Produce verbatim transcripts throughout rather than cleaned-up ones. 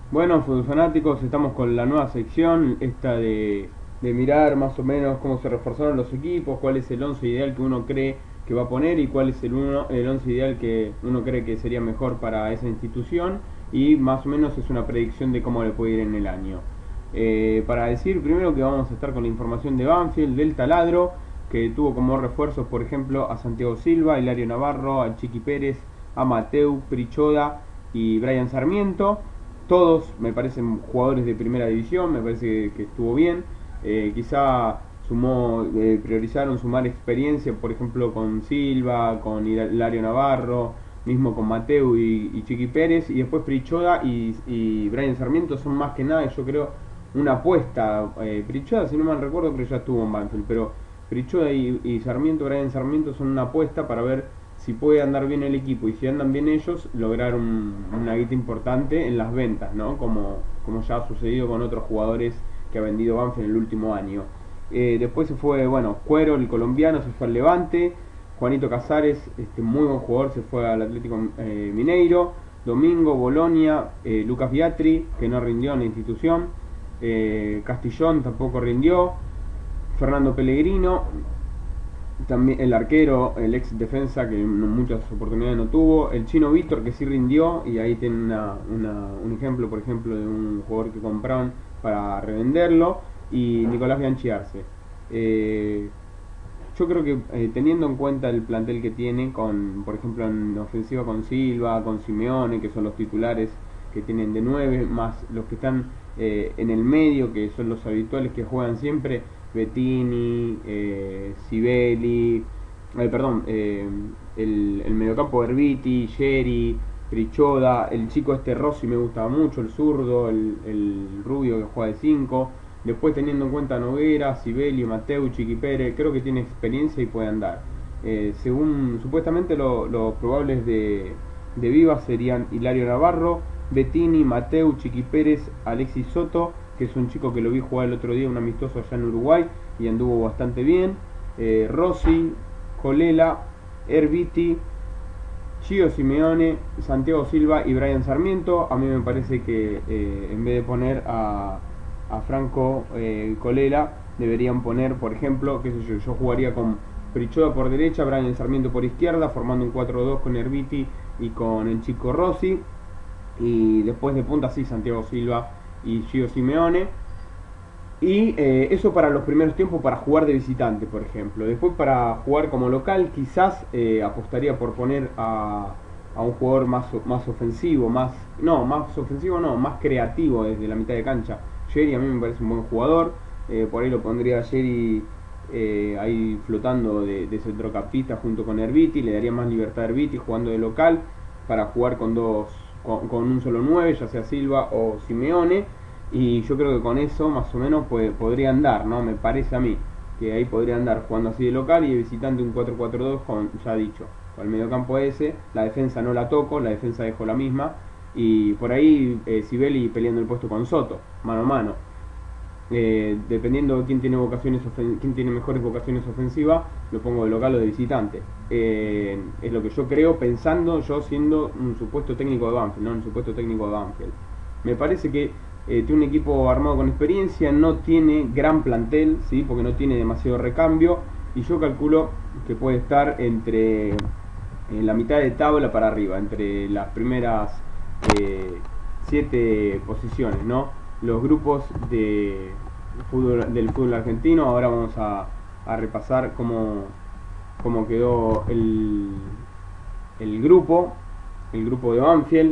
Bueno, fútbol fanáticos, estamos con la nueva sección, esta de, de mirar más o menos cómo se reforzaron los equipos, cuál es el once ideal que uno cree que va a poner y cuál es el, uno, el once ideal que uno cree que sería mejor para esa institución y más o menos es una predicción de cómo le puede ir en el año. Eh, para decir primero que vamos a estar con la información de Banfield, del taladro, que tuvo como refuerzos, por ejemplo, a Santiago Silva, a Hilario Navarro, a Chiqui Pérez, a Mateu, Prichoda y Brian Sarmiento. Todos me parecen jugadores de primera división, me parece que estuvo bien. Eh, quizá sumó, eh, priorizaron sumar experiencia, por ejemplo, con Silva, con Hilario Navarro, mismo con Mateu y, y Chiqui Pérez, y después Prichoda y, y Brian Sarmiento son más que nada, yo creo, una apuesta. Eh, Prichoda, si no mal recuerdo, creo que ya estuvo en Banfield, pero Prichoda y, y Sarmiento, Brian Sarmiento son una apuesta para ver si puede andar bien el equipo y si andan bien ellos, lograr un, una guita importante en las ventas, ¿no? Como, como ya ha sucedido con otros jugadores que ha vendido Banfield en el último año. Eh, después se fue, bueno, Cuero, el colombiano, se fue al Levante. Juanito Casares, este muy buen jugador, se fue al Atlético eh, Mineiro. Domingo, Bolonia, eh, Lucas Biatri, que no rindió en la institución. Eh, Castillón tampoco rindió. Fernando Pellegrino, también el arquero, el ex defensa que muchas oportunidades no tuvo, el chino Víctor que sí rindió y ahí tiene una, una, un ejemplo, por ejemplo, de un jugador que compraron para revenderlo, y Nicolás Bianchi Arce. Eh, yo creo que eh, teniendo en cuenta el plantel que tiene, con por ejemplo en ofensiva con Silva, con Simeone, que son los titulares que tienen de nueve, más los que están eh, en el medio, que son los habituales que juegan siempre, Bettini, eh, Sibeli, eh, perdón, eh, el, el mediocampo Herbiti, Yeri, Prichoda, el chico este Rossi me gustaba mucho, el zurdo, el, el rubio que juega de cinco. Después teniendo en cuenta Noguera, Sibeli, Mateu, Chiqui Pérez, creo que tiene experiencia y puede andar. Eh, según supuestamente los lo probables de, de Vivas serían Hilario Navarro, Bettini, Mateu, Chiqui Pérez, Alexis Soto, que es un chico que lo vi jugar el otro día, un amistoso allá en Uruguay, y anduvo bastante bien. Eh, Rossi, Colela, Herbiti, Chio Simeone, Santiago Silva y Brian Sarmiento. A mí me parece que eh, en vez de poner a, a Franco eh, Colela, deberían poner, por ejemplo, qué sé yo, yo jugaría con Prichoda por derecha, Brian Sarmiento por izquierda, formando un cuatro dos con Herbiti y con el chico Rossi. Y después de punta sí, Santiago Silva y Gio Simeone. Y eh, eso para los primeros tiempos, para jugar de visitante, por ejemplo. Después para jugar como local, quizás eh, apostaría por poner a, a un jugador más, más ofensivo, más no, más ofensivo no, más creativo desde la mitad de cancha. Jerry a mí me parece un buen jugador, eh, por ahí lo pondría a Jerry eh, ahí flotando de, de centrocampista junto con Herbiti, le daría más libertad a Herbiti jugando de local para jugar con dos, con, con un solo nueve, ya sea Silva o Simeone, y yo creo que con eso más o menos puede, podría andar, ¿no? Me parece a mí que ahí podría andar jugando así de local y de visitante un cuatro cuatro dos con, ya dicho, con el mediocampo ese. La defensa no la toco, la defensa dejo la misma, y por ahí eh, Sibeli peleando el puesto con Soto, mano a mano. Eh, dependiendo de quién tiene vocaciones ofen- quién tiene mejores vocaciones ofensivas, lo pongo de local o de visitante. Eh, es lo que yo creo, pensando yo siendo un supuesto técnico de Banfield, no un supuesto técnico de Banfield. Me parece que eh, tiene un equipo armado con experiencia, no tiene gran plantel, ¿sí? Porque no tiene demasiado recambio, y yo calculo que puede estar entre en la mitad de tabla para arriba, entre las primeras eh, siete posiciones, ¿no? Los grupos de fútbol, del fútbol argentino. Ahora vamos a, a repasar cómo, cómo quedó el, el grupo, el grupo de Banfield,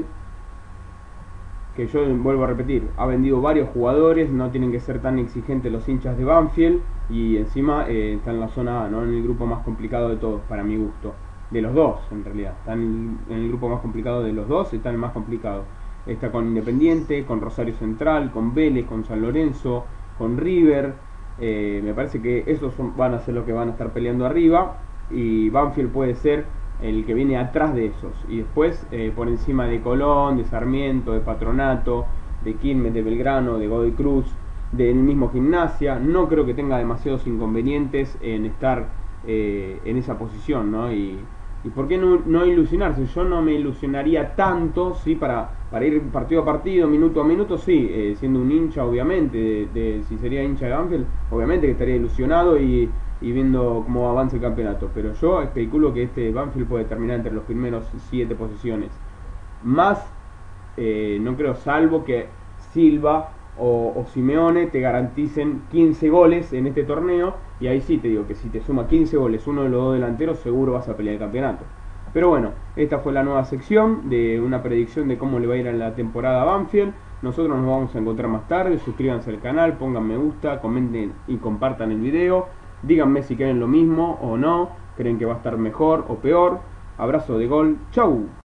que yo vuelvo a repetir, ha vendido varios jugadores, no tienen que ser tan exigentes los hinchas de Banfield, y encima eh, está en la zona A, ¿no? En el grupo más complicado de todos, para mi gusto. De los dos, en realidad. Está en el, en el grupo más complicado de los dos, está en el más complicado. Está con Independiente, con Rosario Central, con Vélez, con San Lorenzo, con River. Eh, me parece que esos son, van a ser los que van a estar peleando arriba, y Banfield puede ser el que viene atrás de esos, y después eh, por encima de Colón, de Sarmiento, de Patronato, de Quilmes, de Belgrano, de Godoy Cruz, del mismo Gimnasia. No creo que tenga demasiados inconvenientes en estar eh, en esa posición, ¿no? y, ¿Y por qué no, no ilusionarse? Yo no me ilusionaría tanto, sí, para, para ir partido a partido, minuto a minuto, sí, eh, siendo un hincha, obviamente, de, de, si sería hincha de Banfield, obviamente que estaría ilusionado y, y viendo cómo avanza el campeonato. Pero yo especulo que este Banfield puede terminar entre los primeros siete posiciones. Más, eh, no creo, salvo que Silva o, o Simeone te garanticen quince goles en este torneo, y ahí sí te digo que si te suma quince goles uno de los dos delanteros, seguro vas a pelear el campeonato. Pero bueno, esta fue la nueva sección de una predicción de cómo le va a ir a la temporada a Banfield. Nosotros nos vamos a encontrar más tarde. Suscríbanse al canal, pongan me gusta, comenten y compartan el video. Díganme si creen lo mismo o no, creen que va a estar mejor o peor. Abrazo de gol, chau.